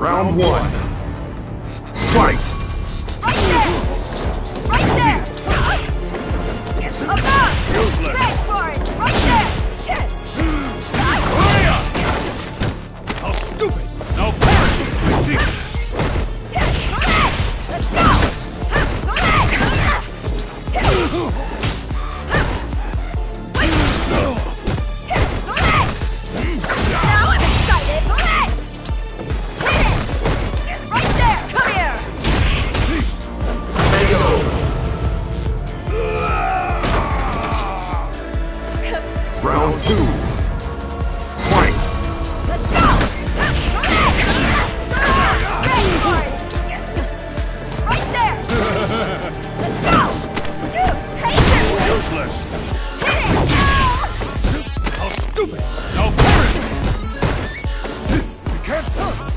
Round one. Fight! Right there! Right there! Above! Useless. Back for it! Right there! Hurry up! How stupid! Now parry! See? Let's go! Now I'm excited! Hit it! Right there! Come here! KO! Round two. Fight! Let's go! Ready for it! Right there! Let's go! Hate it! Useless! Hit it! How stupid! Now parry! You can't...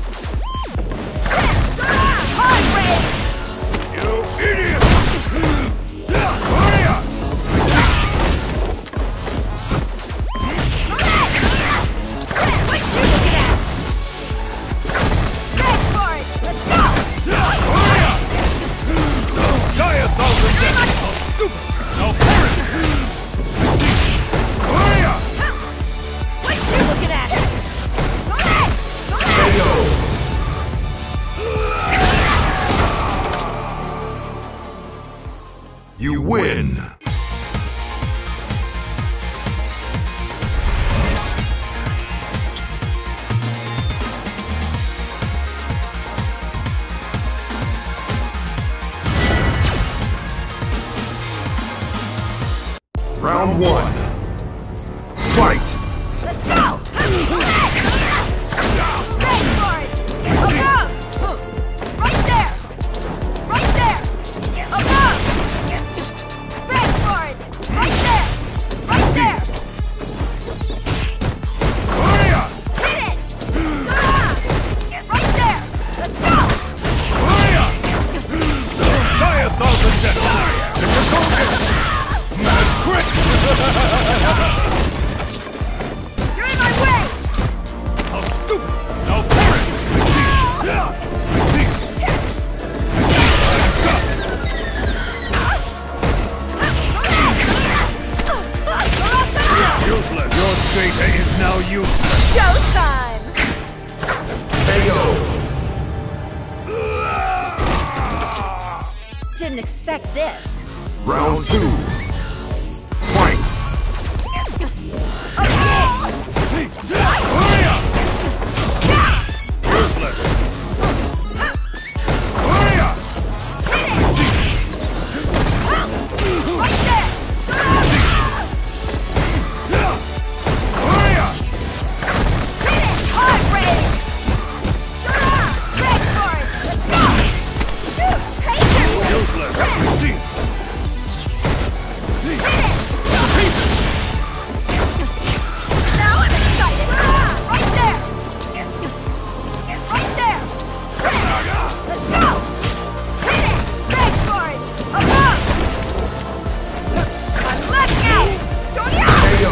Hard break! You idiot! Hurry up! What you looking at? Back for it! Let's go! Hurry up! Die 1,000 deaths! How stupid! Now parry! Hurry up! What you looking at? KO! You win! Round one. Fight! Let's go! Back for it! Above! Right there! Right there! Above! Back for it! Right there! Right there! Hurry up! Hit it! Right there! Let's go! Hurry up! Die 1,000 deaths! It's a target! Mad quick! You're in my way! How stupid! Now parry! See? See? Useless! Your data is now useless! Showtime! KO! Didn't expect this. Round two. Fight! See? Hurry up! Useless! Hurry up! Right there! Hurry up! Hit it! Hard break! Back for it! Let's go! Hate it! Useless! See? See? Hit it! Pieces! Now I'm excited! Right there! Right there! Let's go! Hit it! Back for it! Above! I'm left out! Don't you? KO!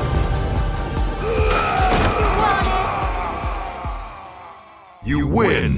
Want it? You win!